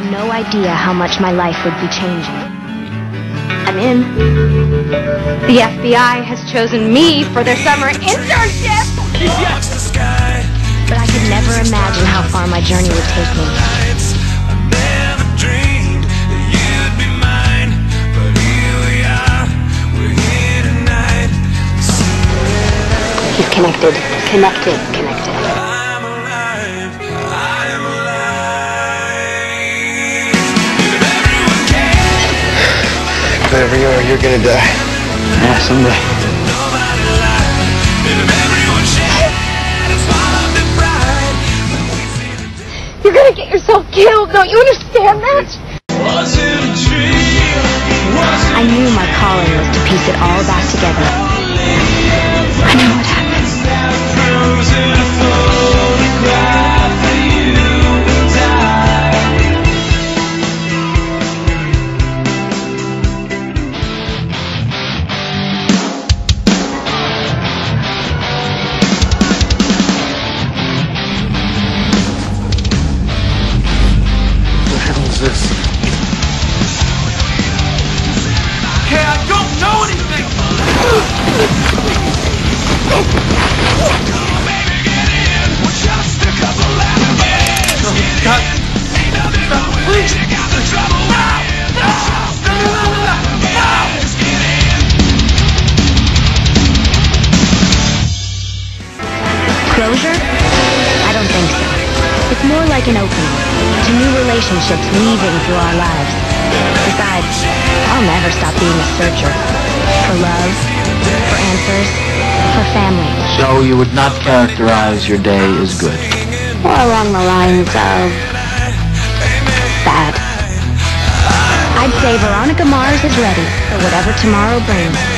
no idea how much my life would be changing. I'm in. The FBI has chosen me for their summer internship! Yes! But I could never imagine how far my journey would take me. Keep connected, connected, connected. Whatever you are, you're gonna die. Yeah, someday. You're gonna get yourself killed, don't you understand that? I knew my calling was to piece it all back together. I know what happened. This. Hey, I don't know anything! God. Please! Closure? I don't think so. It's more like an opening to new relationships weaving through our lives. Besides, I'll never stop being a searcher. For love, for answers, for family. So you would not characterize your day as good? Or along the lines of bad. I'd say Veronica Mars is ready for whatever tomorrow brings.